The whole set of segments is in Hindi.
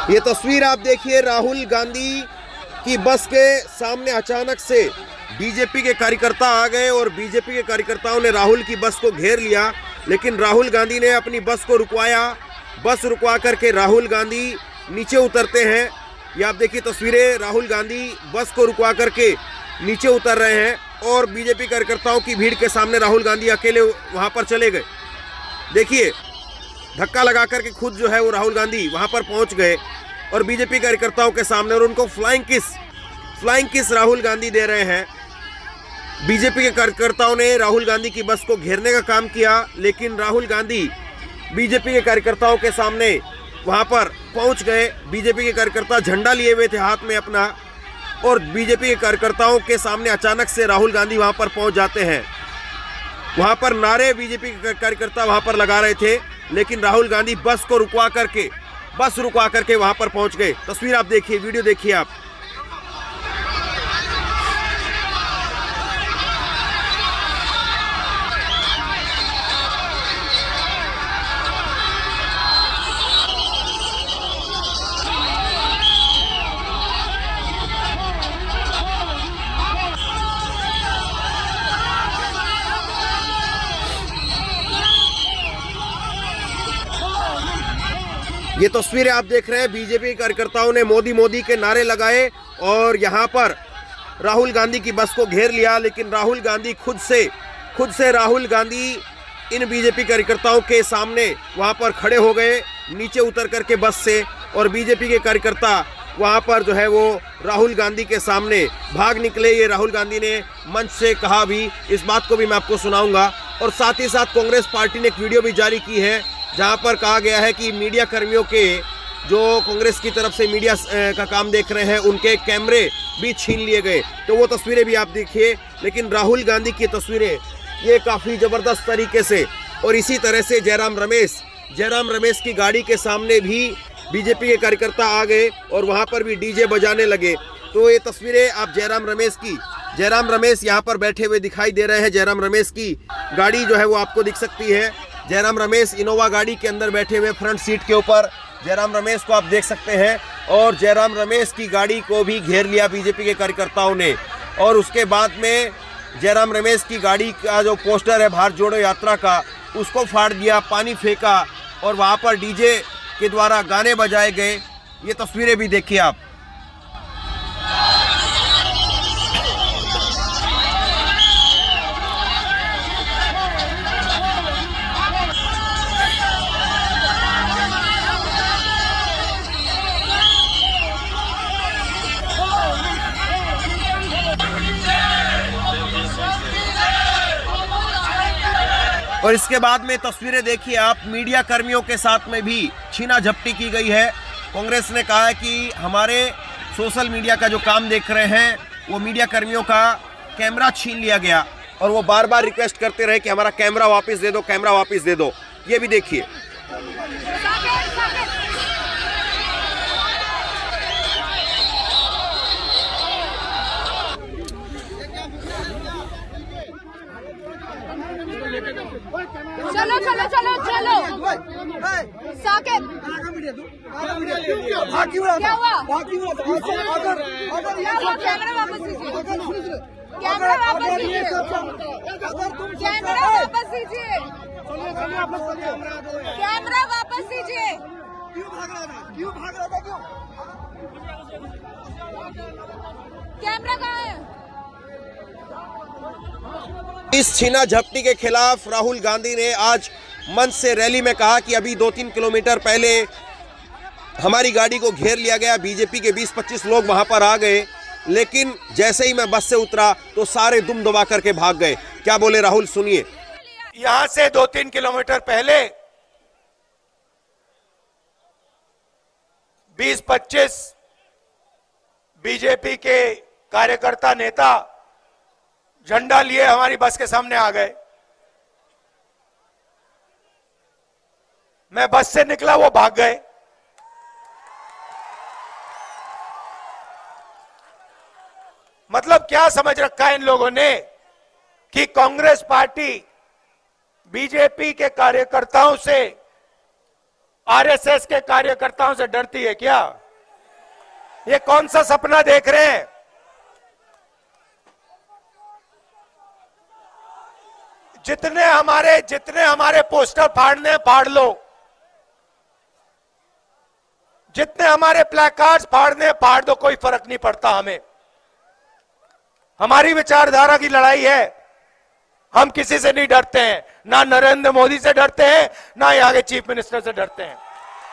ये तस्वीर आप देखिए, राहुल गांधी की बस के सामने अचानक से बीजेपी के कार्यकर्ता आ गए और बीजेपी के कार्यकर्ताओं ने राहुल की बस को घेर लिया, लेकिन राहुल गांधी ने अपनी बस को रुकवाया। बस रुकवा करके राहुल गांधी नीचे उतरते हैं। ये आप देखिए तस्वीरें, राहुल गांधी बस को रुकवा करके नीचे उतर रहे हैं और बीजेपी कार्यकर्ताओं की भीड़ के सामने राहुल गांधी अकेले वहां पर चले गए। देखिए, धक्का लगा करके खुद जो है वो राहुल गांधी वहां पर पहुंच गए और बीजेपी कार्यकर्ताओं के सामने और उनको फ्लाइंग किस राहुल गांधी दे रहे हैं। बीजेपी के कार्यकर्ताओं ने राहुल गांधी की बस को घेरने का काम किया, लेकिन राहुल गांधी बीजेपी के कार्यकर्ताओं के सामने वहां पर पहुंच गए। बीजेपी के कार्यकर्ता झंडा लिए हुए थे हाथ में अपना, और बीजेपी के कार्यकर्ताओं के सामने अचानक से राहुल गांधी वहां पर पहुंच जाते हैं। वहां पर नारे बीजेपी के कार्यकर्ता वहां पर लगा रहे थे, लेकिन राहुल गांधी बस रुकवा करके वहां पर पहुंच गए। तस्वीर आप देखिए, वीडियो देखिए आप। ये तस्वीरें आप देख रहे हैं, बीजेपी कार्यकर्ताओं ने मोदी मोदी के नारे लगाए और यहाँ पर राहुल गांधी की बस को घेर लिया, लेकिन राहुल गांधी खुद से राहुल गांधी इन बीजेपी कार्यकर्ताओं के सामने वहाँ पर खड़े हो गए नीचे उतर करके बस से, और बीजेपी के कार्यकर्ता वहाँ पर जो है वो राहुल गांधी के सामने भाग निकले। ये राहुल गांधी ने मंच से कहा भी, इस बात को भी मैं आपको सुनाऊंगा। और साथ ही साथ कांग्रेस पार्टी ने एक वीडियो भी जारी की है जहां पर कहा गया है कि मीडिया कर्मियों के, जो कांग्रेस की तरफ से मीडिया का काम देख रहे हैं, उनके कैमरे भी छीन लिए गए। तो वो तस्वीरें भी आप देखिए। लेकिन राहुल गांधी की तस्वीरें ये काफ़ी ज़बरदस्त तरीके से, और इसी तरह से जयराम रमेश की गाड़ी के सामने भी बीजेपी के कार्यकर्ता आ गए और वहाँ पर भी डीजे बजाने लगे। तो ये तस्वीरें आप जयराम रमेश यहाँ पर बैठे हुए दिखाई दे रहे हैं। जयराम रमेश की गाड़ी जो है वो आपको दिख सकती है। जयराम रमेश इनोवा गाड़ी के अंदर बैठे हुए फ्रंट सीट के ऊपर जयराम रमेश को आप देख सकते हैं, और जयराम रमेश की गाड़ी को भी घेर लिया बीजेपी के कार्यकर्ताओं ने। और उसके बाद में जयराम रमेश की गाड़ी का जो पोस्टर है भारत जोड़ो यात्रा का, उसको फाड़ दिया, पानी फेंका और वहाँ पर डीजे के द्वारा गाने बजाए गए। ये तस्वीरें भी देखिए आप। और इसके बाद में तस्वीरें देखिए आप, मीडिया कर्मियों के साथ में भी छीना झपटी की गई है। कांग्रेस ने कहा है कि हमारे सोशल मीडिया का जो काम देख रहे हैं वो मीडिया कर्मियों का कैमरा छीन लिया गया, और वो बार बार रिक्वेस्ट करते रहे कि हमारा कैमरा वापस दे दो। ये भी देखिए। चलो साकेत, क्या हुआ? कैमरा वापस दीजिए। कैमरा वापस दीजिए। क्यों भाग रहा था? कैमरा कहाँ है? इस छीना झपटी के खिलाफ राहुल गांधी ने आज मंच से रैली में कहा कि अभी 2-3 किलोमीटर पहले हमारी गाड़ी को घेर लिया गया, बीजेपी के 20-25 लोग वहां पर आ गए, लेकिन जैसे ही मैं बस से उतरा तो सारे दुम दबा करके भाग गए। क्या बोले राहुल, सुनिए। यहां से 2-3 किलोमीटर पहले 20-25 बीजेपी के कार्यकर्ता नेता झंडा लिए हमारी बस के सामने आ गए। मैं बस से निकला, वो भाग गए। मतलब क्या समझ रखा है इन लोगों ने कि कांग्रेस पार्टी बीजेपी के कार्यकर्ताओं से आरएसएस के कार्यकर्ताओं से डरती है क्या? ये कौन सा सपना देख रहे हैं? जितने हमारे पोस्टर फाड़ने हैं, फाड़ लो। जितने हमारे प्लेकार्ड्स फाड़ने हैं, फाड़ दो, कोई फर्क नहीं पड़ता हमें। हमारी विचारधारा की लड़ाई है, हम किसी से नहीं डरते हैं, ना नरेंद्र मोदी से डरते हैं, ना यहाँ के चीफ मिनिस्टर से डरते हैं।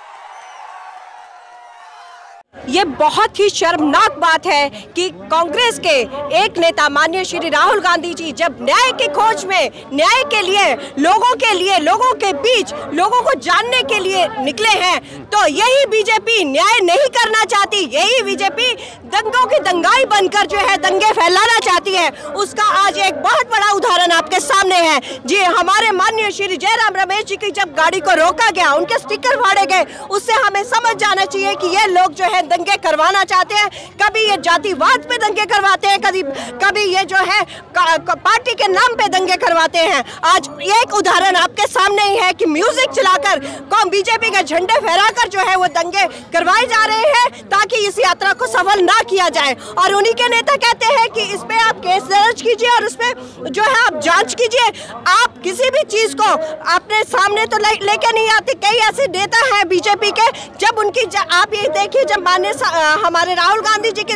ये बहुत ही शर्मनाक बात है कि कांग्रेस के एक नेता माननीय श्री राहुल गांधी जी जब न्याय की खोज में, न्याय के लिए, लोगों के बीच, लोगों को जानने के लिए निकले हैं, तो यही बीजेपी न्याय नहीं करना चाहती, यही बीजेपी दंगों की दंगाई बनकर जो है दंगे फैलाना चाहती है। उसका आज एक बहुत बड़ा उदाहरण आपके सामने है जी। हमारे माननीय श्री जयराम रमेश जी की जब गाड़ी को रोका गया, उनके स्टिकर फाड़े गए, उससे हमें समझ जाना चाहिए कि ये लोग जो है दंगे करवाना चाहते हैं। कभी ये जातिवाद पे दंगे करवाते हैं, कभी ये जो है पार्टी के नाम पे दंगे करवाते हैं। आज एक उदाहरण आपके सामने ही है कि म्यूजिक चलाकर बीजेपी के झंडे फहराकर जो है वो दंगे करवाए जा रहे हैं ताकि इस यात्रा को सफल ना किया जाए। और उन्हीं के नेता कहते हैं कि इस पे आप केस दर्ज कीजिए और उसमें जो है आप जांच कीजिए। आप किसी भी चीज को अपने सामने तो लेके नहीं आते। कई ऐसे नेता हैं बीजेपी के, जब उनकी आप ये देखिए, जब हमारे राहुल गांधी जी की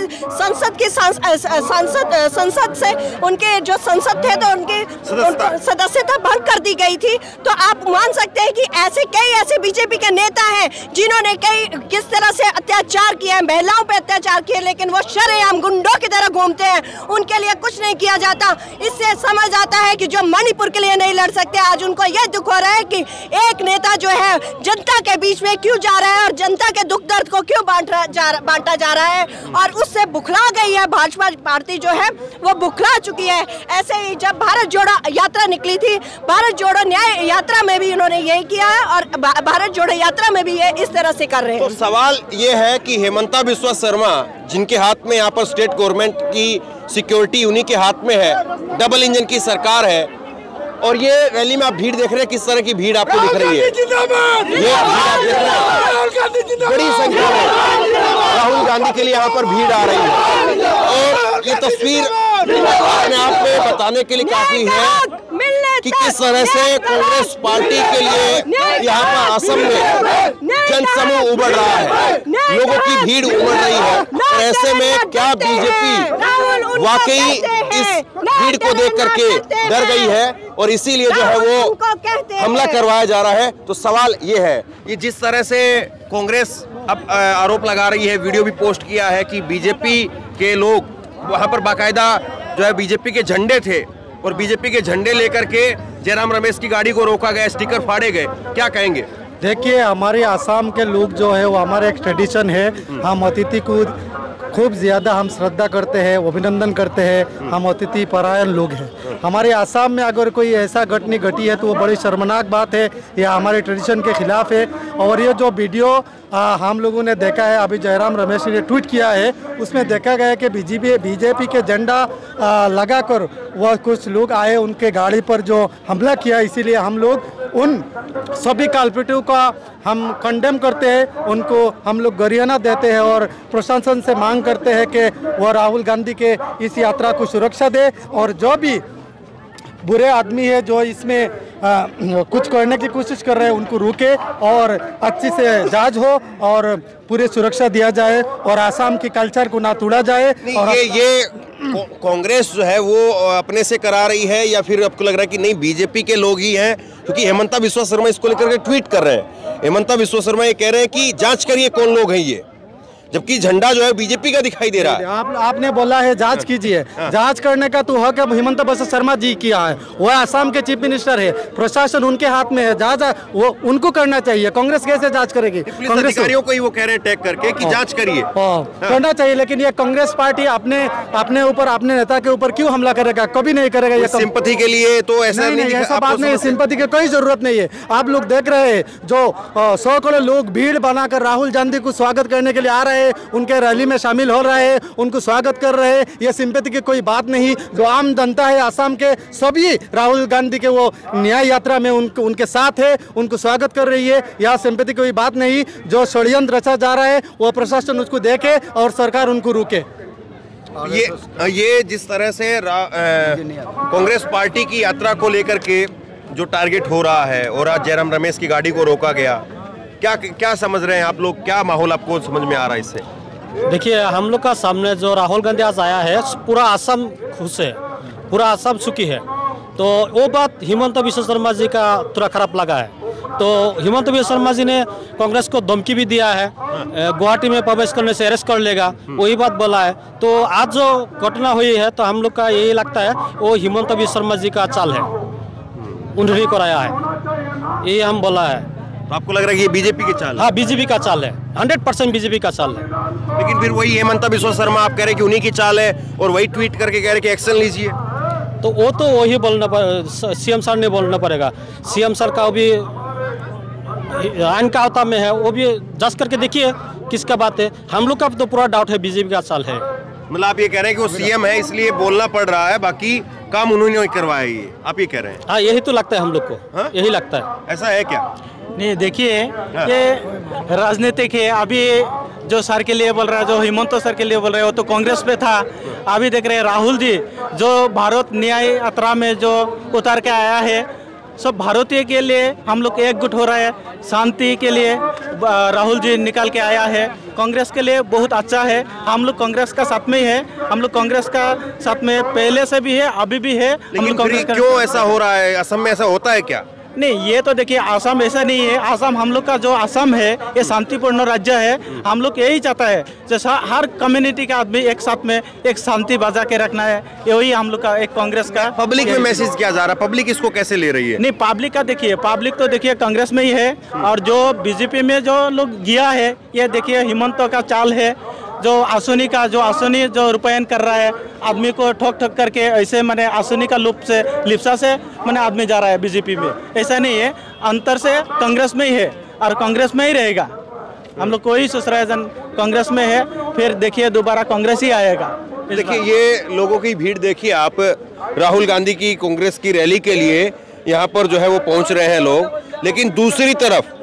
संसद से उनके जो संसद थे तो उनकी सदस्यता भंग कर दी गई थी। तो आप मान सकते हैं कि कई ऐसे बीजेपी के नेता हैं जिन्होंने किस तरह से अत्याचार किया है, महिलाओं पे अत्याचार किए, लेकिन वो शरेआम गुंडों की तरह घूमते हैं, उनके लिए कुछ नहीं किया जाता। इससे समझ आता है कि जो मणिपुर के लिए नहीं लड़ सकते, आज उनको यह दुख हो रहा है कि एक नेता जो है जनता के बीच में क्यों जा रहा है और जनता के दुख दर्द को क्यों बांटा जा रहा है, और उससे बुखला गई है भाजपा पार्टी जो है वो बुखला चुकी है। ऐसे ही जब भारत जोड़ो यात्रा निकली थी, भारत जोड़ो न्याय यात्रा में भी इन्होंने यही किया है और भारत जोड़ो यात्रा में भी ये इस तरह से कर रहे हैं। तो सवाल ये है कि हेमंता बिस्वा शर्मा जिनके हाथ में यहाँ पर स्टेट गवर्नमेंट की सिक्योरिटी उन्हीं के हाथ में है, डबल इंजन की सरकार है, और ये रैली में आप भीड़ देख रहे हैं, किस तरह की भीड़ आपको दिख रही है? ये बड़ी संख्या में राहुल गांधी के लिए यहाँ पर भीड़ आ रही है, और ये तस्वीर अपने आप में बताने के लिए काफी है कि किस तरह से कांग्रेस पार्टी के लिए यहाँ पर असम में जनसमूह उमड़ रहा है, लोगों की भीड़ उमड़ रही है। और ऐसे में क्या बीजेपी वाकई इस भीड़ को देख करके डर गई है और इसीलिए जो है वो हमला करवाया जा रहा है? तो सवाल ये है, ये जिस तरह से कांग्रेस अब आरोप लगा रही है, वीडियो भी पोस्ट किया है कि बीजेपी के लोग वहां पर बाकायदा जो है बीजेपी के झंडे थे और बीजेपी के झंडे लेकर के जयराम रमेश की गाड़ी को रोका गया, स्टिकर फाड़े गए, क्या कहेंगे? देखिए, हमारे आसाम के लोग जो है वो हमारा एक ट्रेडिशन है, हम अतिथि को खूब ज़्यादा हम श्रद्धा करते हैं, अभिनंदन करते हैं, हम अतिथि परायण लोग हैं। हमारे आसाम में अगर कोई ऐसा घटना घटी है तो वो बड़ी शर्मनाक बात है, यह हमारे ट्रेडिशन के खिलाफ है। और ये जो वीडियो हम लोगों ने देखा है, अभी जयराम रमेश ने ट्वीट किया है, उसमें देखा गया है कि बीजेपी के झंडा लगाकर वह कुछ लोग आए, उनके गाड़ी पर जो हमला किया, इसीलिए हम लोग उन सभी कल्प्रिटों का हम कंडेम करते हैं, उनको हम लोग गरियाना देते हैं और प्रशासन से मांग करते हैं कि वह राहुल गांधी के इस यात्रा को सुरक्षा दे, और जो भी बुरे आदमी है जो इसमें कुछ करने की कोशिश कर रहे हैं उनको रोके और अच्छी से जांच हो और पूरी सुरक्षा दिया जाए और आसाम की कल्चर को ना तोड़ा जाए। और ये कांग्रेस जो है वो अपने से करा रही है या फिर आपको लग रहा है कि नहीं बीजेपी के लोग ही हैं? क्योंकि हेमंता बिस्वा शर्मा इसको लेकर के ट्वीट कर रहे हैं। हेमंता बिस्वा शर्मा ये कह रहे हैं कि जांच करिए कौन लोग हैं ये, जबकि झंडा जो है बीजेपी का दिखाई दे रहा है। आपने बोला है जांच कीजिए, जांच करने का तो हक अब हेमंता बिस्वा शर्मा जी किया है, वो आसाम के चीफ मिनिस्टर है, प्रशासन उनके हाथ में है, जांच वो उनको करना चाहिए। कांग्रेस कैसे जांच करेगी? कांग्रेस अधिकारियों को ही वो कह रहे हैं टैग करके कि जांच करिए, करना चाहिए। लेकिन ये कांग्रेस पार्टी अपने ऊपर, अपने नेता के ऊपर क्यों हमला करेगा? कभी नहीं करेगा। ये सिंपैथी के लिए तो ऐसा ऐसा बात नहीं है, सिंपैथी की कोई जरूरत नहीं है। आप लोग देख रहे हैं जो 100 करोड़ लोग भीड़ बनाकर राहुल गांधी को स्वागत करने के लिए आ रहे हैं, है, उनके रैली में शामिल हो रहे हैं, उनको स्वागत कर रहे हैं। ये सिंपैथी की कोई बात नहीं। जो आम जनता है असम के, सभी राहुल गांधी के वो न्याय यात्रा में उनके साथ है, उनको स्वागत कर रही है। यहाँ सिंपैथी की कोई बात नहीं। जो षड्यंत्र रचा जा रहा है वो प्रशासन उसको देखे और सरकार उनको रोके। ये जिस तरह से कांग्रेस पार्टी की यात्रा को लेकर के जो टारगेट हो रहा है और आज जयराम रमेश की गाड़ी को रोका गया, क्या क्या समझ रहे हैं आप लोग? क्या माहौल आपको समझ में आ रहा है इससे? देखिए, हम लोग का सामने जो राहुल गांधी आज आया है, पूरा असम खुश है, पूरा असम सुखी है। तो वो बात हिमंत बिश्व शर्मा जी का थोड़ा खराब लगा है। तो हिमंत बिश्व शर्मा जी ने कांग्रेस को धमकी भी दिया है, गुवाहाटी में प्रवेश करने से अरेस्ट कर लेगा, वही बात बोला है। तो आज जो घटना हुई है तो हम लोग का यही लगता है वो हिमंत बिश्व शर्मा जी का चाल है, उन्होंने कराया है, ये हम बोला है। तो आपको लग रहा है कि ये बीजेपी की चाल है? हाँ, बीजेपी का चाल है, 100% बीजेपी का चाल है। लेकिन फिर वही हेमंत बिश्व शर्मा आप कह रहे हैं कि उन्हीं की चाल है और वही ट्वीट करके कह रहे हैं कि एक्शन लीजिए। तो वो तो वही बोलना, सीएम सर ने बोलना पड़ेगा। सीएम सर का भी आइन का आवता में है, वो भी जज करके देखिए किसका बात है। हम लोग का तो पूरा डाउट है बीजेपी का चाल है। मतलब आप ये कह रहे हैं कि वो सीएम है इसलिए बोलना पड़ रहा है, बाकी काम उन्होंने करवाया, ये आप ये कह रहे हैं? हाँ, यही तो लगता है हम लोग को। हाँ? यही लगता है। ऐसा है क्या? नहीं, देखिए, ये राजनीतिक है। अभी जो सर के लिए बोल रहा है, जो हिमंत सर के लिए बोल रहे हैं, वो तो कांग्रेस पे था। अभी देख रहे हैं राहुल जी जो भारत न्याय यात्रा में जो उतार के आया है, सब भारतीय के लिए हम लोग एकजुट हो रहा है, शांति के लिए राहुल जी निकाल के आया है। कांग्रेस के लिए बहुत अच्छा है। हम लोग कांग्रेस का साथ में ही है, हम लोग कांग्रेस का साथ में पहले से भी है, अभी भी है। लेकिन क्यों ऐसा हो रहा है? असम में ऐसा होता है क्या? नहीं, ये तो देखिए, आसाम ऐसा नहीं है। आसाम, हम लोग का जो आसाम है ये शांतिपूर्ण राज्य है। हम लोग यही चाहता है जैसा हर कम्युनिटी का आदमी एक साथ में एक शांति बजा के रखना है, यही हम लोग का एक कांग्रेस का। पब्लिक में मैसेज क्या जा रहा है? पब्लिक इसको कैसे ले रही है? नहीं, पब्लिक का देखिए, पब्लिक तो देखिए कांग्रेस में ही है, और जो बीजेपी में जो लोग गया है, ये देखिए हिमंत का चाल है। जो आसुनी जो रुपयन कर रहा है, आदमी को ठोक ठोक करके ऐसे मैंने आसुनी का लिप्सा से मैंने आदमी जा रहा है बीजेपी में। ऐसा नहीं है, अंतर से कांग्रेस में ही है और कांग्रेस में ही रहेगा। हम लोग को ही सोच रहे हैं कांग्रेस में है, फिर देखिए दोबारा कांग्रेस ही आएगा। देखिए, ये लोगों की भीड़ देखिए आप, राहुल गांधी की कांग्रेस की रैली के लिए यहाँ पर जो है वो पहुँच रहे हैं लोग। लेकिन दूसरी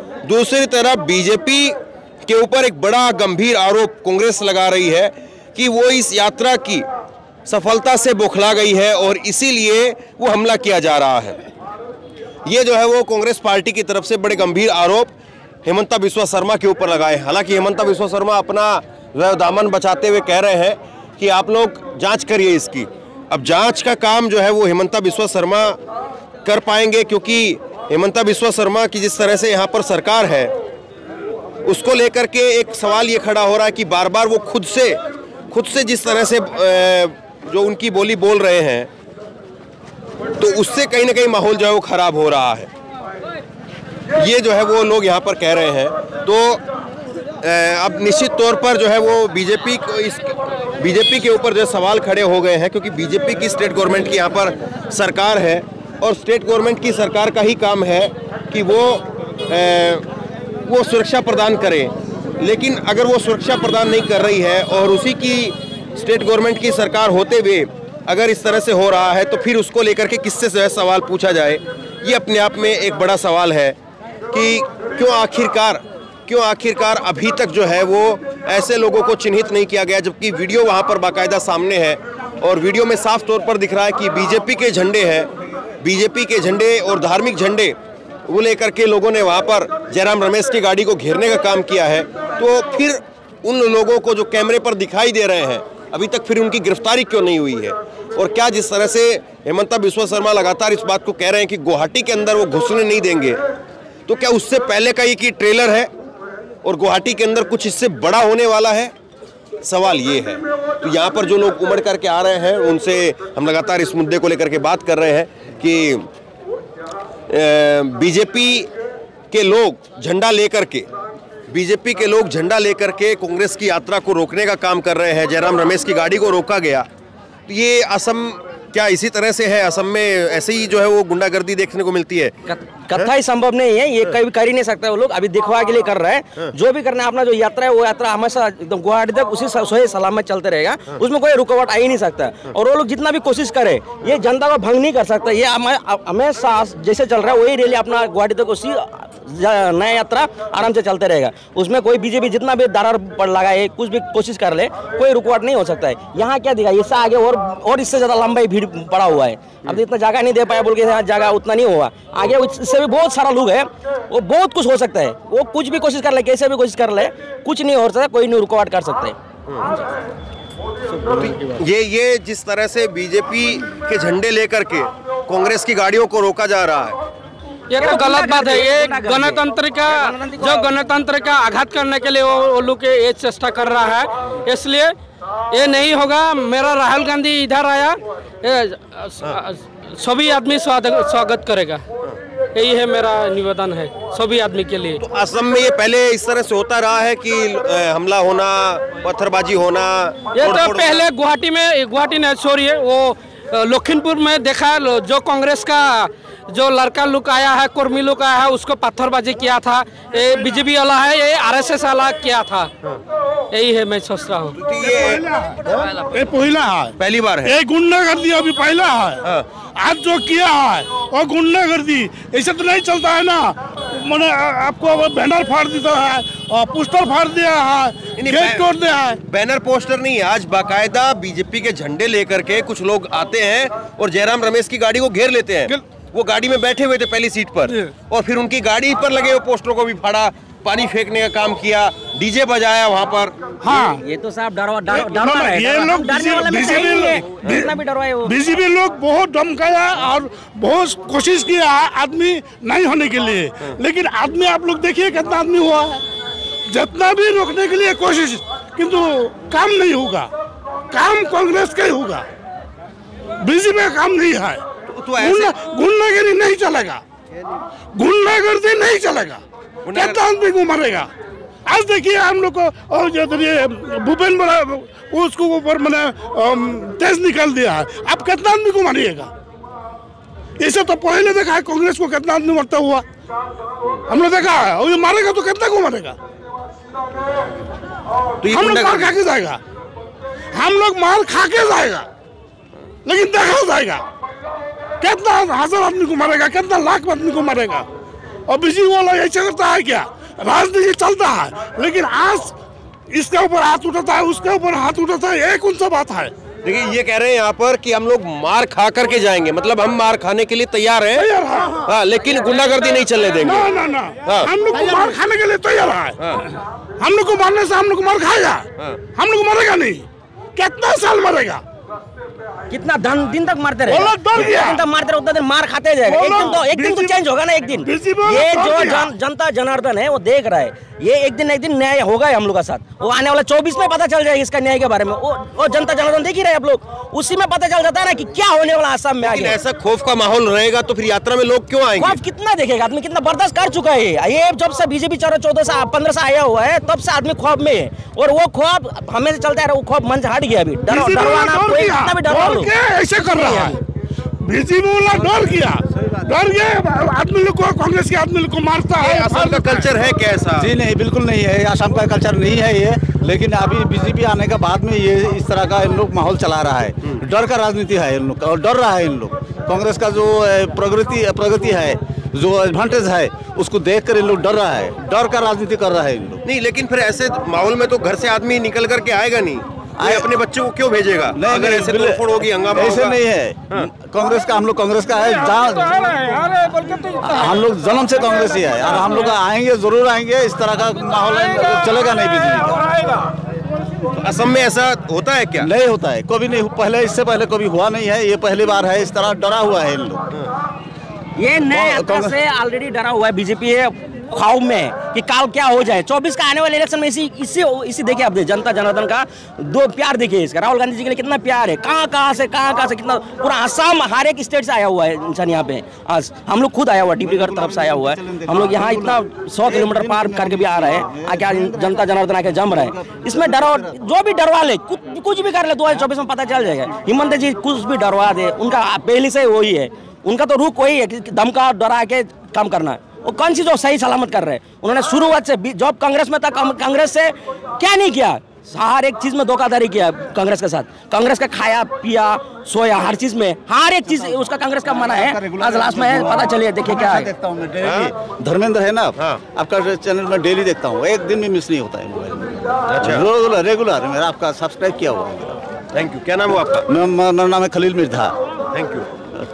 तरफ बीजेपी के ऊपर एक बड़ा गंभीर आरोप कांग्रेस लगा रही है कि वो इस यात्रा की सफलता से बौखला गई है और इसीलिए वो हमला किया जा रहा है। ये जो है वो कांग्रेस पार्टी की तरफ से बड़े गंभीर आरोप हेमंत बिश्व शर्मा के ऊपर लगाए। हालांकि हेमंत बिश्व शर्मा अपना दामन बचाते हुए कह रहे हैं कि आप लोग जांच करिए इसकी। अब जांच का काम जो है वो हेमंत बिश्व शर्मा कर पाएंगे, क्योंकि हेमंत बिश्व शर्मा की जिस तरह से यहाँ पर सरकार है उसको लेकर के एक सवाल ये खड़ा हो रहा है कि बार बार वो खुद से जिस तरह से जो उनकी बोली बोल रहे हैं, तो उससे कहीं ना कहीं माहौल जो है वो खराब हो रहा है। ये जो है वो लोग यहाँ पर कह रहे हैं। तो अब निश्चित तौर पर जो है वो बीजेपी के ऊपर जो सवाल खड़े हो गए हैं, क्योंकि बीजेपी की स्टेट गवर्नमेंट की यहाँ पर सरकार है और स्टेट गवर्नमेंट की सरकार का ही काम है कि वो सुरक्षा प्रदान करे। लेकिन अगर वो सुरक्षा प्रदान नहीं कर रही है और उसी की स्टेट गवर्नमेंट की सरकार होते हुए अगर इस तरह से हो रहा है, तो फिर उसको लेकर के किससे जो है सवाल पूछा जाए। ये अपने आप में एक बड़ा सवाल है कि क्यों आखिरकार अभी तक जो है वो ऐसे लोगों को चिन्हित नहीं किया गया, जबकि वीडियो वहाँ पर बाकायदा सामने है और वीडियो में साफ तौर पर दिख रहा है कि बीजेपी के झंडे हैं, बीजेपी के झंडे और धार्मिक झंडे वो लेकर के लोगों ने वहाँ पर जयराम रमेश की गाड़ी को घेरने का काम किया है। तो फिर उन लोगों को जो कैमरे पर दिखाई दे रहे हैं, अभी तक फिर उनकी गिरफ्तारी क्यों नहीं हुई है? और क्या जिस तरह से हेमंत बिश्व शर्मा लगातार इस बात को कह रहे हैं कि गुवाहाटी के अंदर वो घुसने नहीं देंगे, तो क्या उससे पहले का ये कि ट्रेलर है और गुवाहाटी के अंदर कुछ इससे बड़ा होने वाला है? सवाल ये है। तो यहाँ पर जो लोग उमड़ करके आ रहे हैं उनसे हम लगातार इस मुद्दे को लेकर के बात कर रहे हैं कि बीजेपी के लोग झंडा लेकर के कांग्रेस की यात्रा को रोकने का काम कर रहे हैं। जयराम रमेश की गाड़ी को रोका गया, तो ये असम क्या इसी तरह से है असम में, ऐसे ही जो है वो गुंडागर्दी देखने को मिलती है? कथा ही संभव नहीं है, ये कभी कर ही नहीं सकता वो लोग, अभी दिखवा के लिए कर रहे हैं। जो भी करना है अपना जो यात्रा है वो यात्रा हमेशा एकदम गुवाहाटी तक उसी सही सलामत चलते रहेगा, उसमें कोई रुकावट आ ही नहीं सकता। और वो लोग जितना भी कोशिश करे ये जनता को भंग नहीं कर सकता। ये हमेशा जैसे चल रहा है वही रैली अपना गुवाहाटी तक उसी नया यात्रा आराम से चलते रहेगा। उसमें कोई बीजेपी जितना भी दरार पड़ लगाए कुछ भी कोशिश कर ले कोई रुकावट नहीं हो सकता है। यहाँ क्या दिखा, इससे आगे और इससे ज्यादा लंबा भीड़ पड़ा हुआ है। अब इतना जगह नहीं दे पाया बोल के यहाँ जगह उतना नहीं हुआ, आगे इससे भी बहुत सारा लोग है, वो बहुत कुछ हो सकता है। वो कुछ भी कोशिश कर ले, कैसे भी कोशिश कर ले, कुछ नहीं हो सकता, कोई नहीं रुकावट कर सकते। ये जिस तरह से बीजेपी के झंडे लेकर के कांग्रेस की गाड़ियों को रोका जा रहा है, ये तो गलत बात है। ये गणतंत्र का आघात करने के लिए वो लोग ये चेष्टा कर रहा है, इसलिए ये नहीं होगा। मेरा राहुल गांधी इधर आया, सभी आदमी स्वागत करेगा, यही है मेरा निवेदन है सभी आदमी के लिए। तो असम में ये पहले इस तरह से होता रहा है कि हमला होना, पत्थरबाजी होना? ये तो पहले गुवाहाटी नहीं छोड़िए, वो लखीमपुर में देखा, जो कांग्रेस का जो लड़का लोग आया है, कर्मी लोग आया है, उसको पत्थरबाजी किया था। ये बीजेपी वाला है, ये आरएसएस वाला किया था, यही है मैं सोच रहा हूँ। ये पहली बार है, ये गुंडागर्दी अभी पहला है। आज जो किया है और गुंडागर्दी ऐसे तो नहीं चलता है ना। मैंने आपको बैनर फाड़ दिया है और पोस्टर फाड़ दिया है, गेट तोड़ दिया है। बैनर पोस्टर नहीं, आज बाकायदा बीजेपी के झंडे लेकर के कुछ लोग आते हैं और जयराम रमेश की गाड़ी को घेर लेते हैं। वो गाड़ी में बैठे हुए थे पहली सीट पर, और फिर उनकी गाड़ी पर लगे हुए पोस्टरों को भी फाड़ा, पानी फेंकने का काम किया, डीजे बजाया वहाँ पर। हाँ, ये तो साहब डरवा है। ये लोग बीजेपी लोग बहुत धमकाया और बहुत कोशिश किया आदमी नहीं होने के लिए, लेकिन आदमी आप लोग देखिए कितना आदमी हुआ है। जितना भी रोकने के लिए कोशिश, किंतु काम नहीं होगा। काम कांग्रेस का ही होगा, बीजेपी का काम नहीं है। गुंडागर्दी नहीं चलेगा, गुंडागर्दी नहीं चलेगा। कितना आदमी को मारेगा? आज देखिए हम लोग को भूपेन बड़ा उसको ऊपर मैंने तेज निकाल दिया है, अब कितना आदमी को मारिएगा? इसे तो पहले देखा है कांग्रेस को कितना आदमी मरता हुआ, हमने देखा है। और ये मारेगा तो कितना को मारेगा? हम लोग मार खा के जाएगा, हम लोग मार खा के जाएगा, लेकिन देखा जाएगा कितना हजार आदमी को मारेगा, कितना लाख आदमी को मारेगा। और बीजेपी वाला ऐसा करता है क्या? राजनीति चलता है, लेकिन आज इसके ऊपर हाथ उठाता है, उसके ऊपर हाथ उठाता है, ये कौन सा बात है? देखिए ये कह रहे हैं यहाँ पर कि हम लोग मार खा करके जाएंगे, मतलब हम मार खाने के लिए तैयार हैं। हाँ, लेकिन गुंडागर्दी नहीं चलने देंगे। ना, हम लोग को मार खाने के लिए तैयार है। हम लोग को मारने से हम लोग को मार खाएगा, हम लोग को मारेगा नहीं। कितना साल मरेगा? कितना दिन तक मारते रहे, दिन तक मारते रहे, उतना दिन मार खाते जाएगा। एक दिन तो चेंज होगा ना, एक दिन। ये जो जनता जनार्दन है वो देख रहा है, ये एक दिन न्याय होगा हम लोग का साथ। वो आने वाला 24 में पता चल जाएगा इसका न्याय के बारे में। वो जनता जनार्दन देख ही रहे आप लोग, उसी में पता चल जाता है ना कि क्या होने वाला आसाम में आगे। ऐसा खौफ का माहौल रहेगा तो फिर यात्रा में लोग क्यों आएंगे? खौफ कितना देखेगा आदमी, कितना बर्दाश्त कर चुका है। ये जब से बीजेपी 14-15 से आया हुआ है तब से आदमी खौफ में है, और वो खौफ हमें चलता है। वो खौफ मन से हट गया अभी। डरवाना कोई कितना भी डरवा लो, ऐसे कर रहा है। बीजेपी वाला डर गया आदमी लोग को, कांग्रेस के आदमी लोग को मारता है। असम का कल्चर है कैसा? जी नहीं, बिल्कुल नहीं है, असम का कल्चर नहीं है ये। लेकिन अभी बीजेपी आने के बाद में ये इस तरह का इन लोग माहौल चला रहा है, डर का राजनीति है इन लोग, और डर रहा है इन लोग। कांग्रेस का जो प्रगति है, जो एडवांटेज है, उसको देखकर इन लोग डर रहा है, डर का राजनीति कर रहा है इन लोग। नहीं, लेकिन फिर ऐसे माहौल में तो घर से आदमी निकल करके आएगा नहीं, अपने बच्चों को क्यों भेजेगा? अगर ऐसे तोड़फोड़ होगी, हंगामा ऐसे नहीं है। कांग्रेस का, हम लोग कांग्रेस का है, हम लोग जन्म से कांग्रेस ही है, और हम लोग आएंगे, जरूर आएंगे। इस तरह का माहौल चलेगा नहीं बीजेपी का। असम में ऐसा होता है क्या? नहीं होता है, कभी नहीं, पहले इससे पहले कभी हुआ नहीं है, ये पहली बार है। इस तरह डरा हुआ है इन लोग। ये नए यात्रा से ऑलरेडी डरा हुआ है बीजेपी है। ख्वाब में कि काल क्या हो जाए। 24 का आने वाले इलेक्शन में इसी देखिए आप, जनता जनार्दन का दो प्यार देखिए इसका, राहुल गांधी जी के लिए कितना प्यार है, कहाँ से कितना, पूरा आसाम हर एक स्टेट से आया हुआ है इंसान यहाँ पे। आज हम लोग खुद आया हुआ, डिब्रूगढ़ तरफ से आया हुआ है, हम लोग यहाँ इतना 100 किलोमीटर पार करके भी आ रहे हैं, आके जनता जनार्दन आके जम रहे हैं। इसमें डरो, जो भी डरवा ले, कुछ भी कर ले, 2024 में पता चल जाएगा। हेमंत जी कुछ भी डरवा दे, उनका पहले से वही है, उनका तो रुख वही है कि धमका डरा के काम करना है। वो कौन सी जो सही सलामत कर रहे हैं, उन्होंने शुरुआत से जब कांग्रेस में था, कांग्रेस से क्या नहीं किया, हर एक चीज में धोखाधड़ी किया कांग्रेस के साथ। कांग्रेस का खाया पिया सोया हर चीज में, हर एक चीज उसका कांग्रेस का मना है। आज लास्ट में पता चलिए, देखिए क्या है। देखता हूँ मैं धर्मेंद्र है ना, आपका चैनल में डेली देखता हूँ, एक दिन में मिस नहीं होता है मोबाइल में। अच्छा, रेगुलर मेरा आपका सब्सक्राइब किया हुआ है। Thank you. क्या नाम है आपका? मेरा नाम है खलील मिर्जा। Thank you.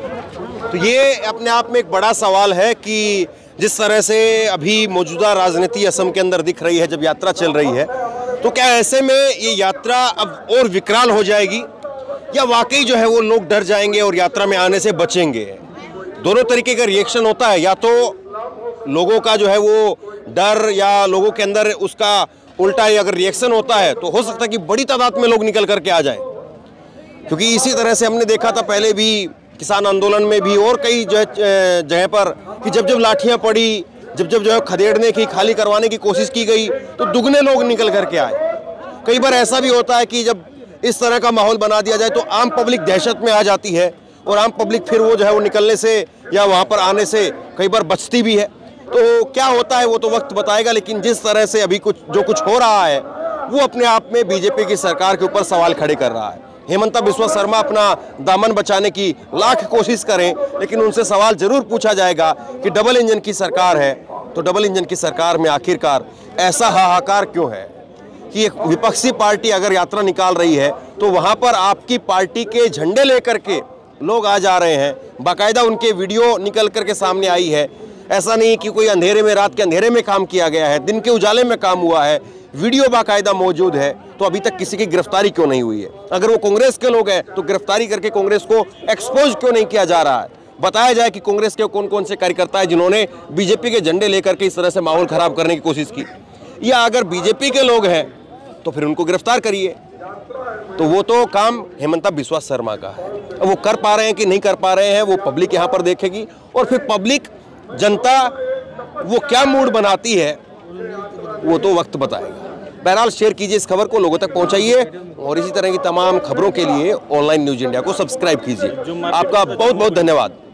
तो ये अपने आप में एक बड़ा सवाल है कि जिस तरह से अभी मौजूदा राजनीति असम के अंदर दिख रही है, जब यात्रा चल रही है, तो क्या ऐसे में ये यात्रा अब और विकराल हो जाएगी या वाकई जो है वो लोग डर जाएंगे और यात्रा में आने से बचेंगे? दोनों तरीके का रिएक्शन होता है, या तो लोगों का जो है वो डर या लोगों के अंदर उसका उल्टा अगर रिएक्शन होता है तो हो सकता है कि बड़ी तादाद में लोग निकल करके आ जाए। क्योंकि इसी तरह से हमने देखा था पहले भी किसान आंदोलन में भी और कई जगह पर कि जब लाठियां पड़ी, जब जो है खदेड़ने की, खाली करवाने की कोशिश की गई तो दुगने लोग निकल करके आए। कई बार ऐसा भी होता है कि जब इस तरह का माहौल बना दिया जाए तो आम पब्लिक दहशत में आ जाती है और आम पब्लिक फिर वो जो है वो निकलने से या वहाँ पर आने से कई बार बचती भी है। तो क्या होता है वो तो वक्त बताएगा, लेकिन जिस तरह से अभी जो कुछ हो रहा है वो अपने आप में बीजेपी की सरकार के ऊपर सवाल खड़े कर रहा है। हेमंता बिस्वा शर्मा अपना दामन बचाने की लाख कोशिश करें, लेकिन उनसे सवाल जरूर पूछा जाएगा कि डबल इंजन की सरकार है, तो डबल इंजन की सरकार में आखिरकार ऐसा हाहाकार क्यों है कि एक विपक्षी पार्टी अगर यात्रा निकाल रही है तो वहां पर आपकी पार्टी के झंडे लेकर के लोग आ जा रहे हैं, बाकायदा उनके वीडियो निकल करके सामने आई है। ऐसा नहीं कि कोई अंधेरे में, रात के अंधेरे में काम किया गया है, दिन के उजाले में काम हुआ है, वीडियो बाकायदा मौजूद है, तो अभी तक किसी की गिरफ्तारी क्यों नहीं हुई है? अगर वो कांग्रेस के लोग हैं तो गिरफ्तारी करके कांग्रेस को एक्सपोज क्यों नहीं किया जा रहा है? बताया जाए कि कांग्रेस के कौन कौन से कार्यकर्ता है जिन्होंने बीजेपी के झंडे लेकर के इस तरह से माहौल खराब करने की कोशिश की, या अगर बीजेपी के लोग हैं तो फिर उनको गिरफ्तार करिए। तो वो तो काम हेमंता बिस्वा शर्मा का है। अब वो कर पा रहे हैं कि नहीं कर पा रहे हैं वो पब्लिक यहाँ पर देखेगी, और फिर पब्लिक जनता वो क्या मूड बनाती है वो तो वक्त बताएगा। बहरहाल शेयर कीजिए इस खबर को, लोगों तक पहुंचाइए, और इसी तरह की तमाम खबरों के लिए ऑनलाइन न्यूज इंडिया को सब्सक्राइब कीजिए। आपका बहुत बहुत धन्यवाद।